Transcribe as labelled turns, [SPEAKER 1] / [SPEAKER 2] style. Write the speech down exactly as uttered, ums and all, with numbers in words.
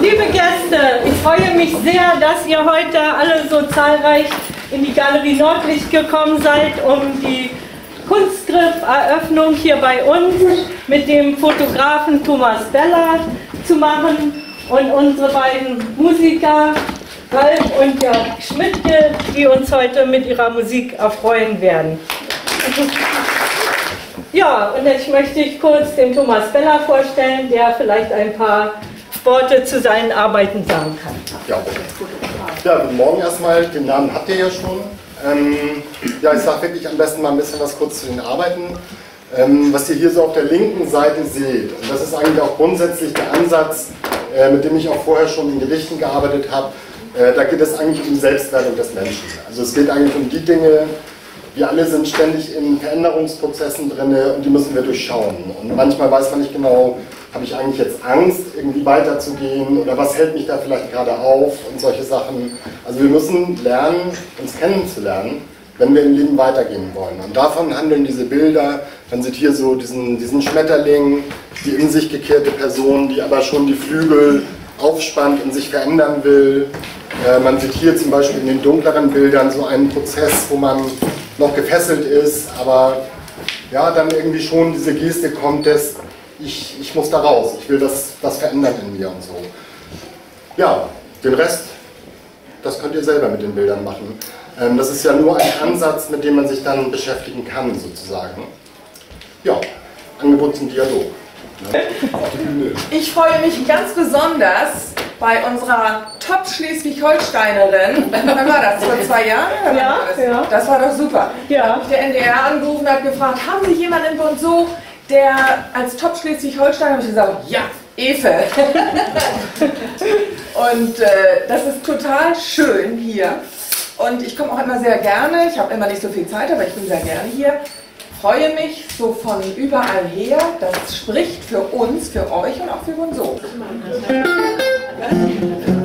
[SPEAKER 1] Liebe Gäste, ich freue mich sehr, dass ihr heute alle so zahlreich in die Galerie Nordlicht gekommen seid, um die Kunstgriff-Eröffnung hier bei uns mit dem Fotografen Thomas Beller zu machen und unsere beiden Musiker Ralf und Jörg Schmidtke, die uns heute mit ihrer Musik erfreuen werden. Ja, und jetzt möchte ich kurz den Thomas Beller vorstellen, der vielleicht ein paar Worte zu seinen Arbeiten sagen kann.
[SPEAKER 2] Ja, ja, guten Morgen erstmal. Den Namen habt ihr ja schon. Ähm, ja, ich sage wirklich am besten mal ein bisschen was kurz zu den Arbeiten. Ähm, was ihr hier so auf der linken Seite seht, und das ist eigentlich auch grundsätzlich der Ansatz, äh, mit dem ich auch vorher schon in Gedichten gearbeitet habe, äh, da geht es eigentlich um die Selbstwerdung des Menschen. Also es geht eigentlich um die Dinge, wir alle sind ständig in Veränderungsprozessen drin und die müssen wir durchschauen. Und manchmal weiß man nicht genau, habe ich eigentlich jetzt Angst, irgendwie weiterzugehen oder was hält mich da vielleicht gerade auf und solche Sachen. Also wir müssen lernen, uns kennenzulernen, wenn wir im Leben weitergehen wollen. Und davon handeln diese Bilder. Man sieht hier so diesen, diesen Schmetterling, die in sich gekehrte Person, die aber schon die Flügel aufspannt und sich verändern will. Äh, man sieht hier zum Beispiel in den dunkleren Bildern so einen Prozess, wo man noch gefesselt ist, aber ja, dann irgendwie schon diese Geste kommt des, ich, ich muss da raus, ich will das, das verändern in mir und so. Ja, den Rest, das könnt ihr selber mit den Bildern machen. Ähm, das ist ja nur ein Ansatz, mit dem man sich dann beschäftigen kann, sozusagen. Ja, Angebot zum Dialog. Ne?
[SPEAKER 3] Ich freue mich ganz besonders bei unserer Top-Schleswig-Holsteinerin. Wann war das? Vor zwei Jahren?
[SPEAKER 1] Ja,
[SPEAKER 3] das?
[SPEAKER 1] ja.
[SPEAKER 3] Das war doch super.
[SPEAKER 1] Ja.
[SPEAKER 3] Der N D R angerufen und hat gefragt, haben Sie jemanden in Bonso, der als Top-Schleswig-Holsteiner, habe ich gesagt, ja, Efe. Und äh, das ist total schön hier. Und ich komme auch immer sehr gerne, ich habe immer nicht so viel Zeit, aber ich bin sehr gerne hier. Freue mich so von überall her, das spricht für uns, für euch und auch für Bonso.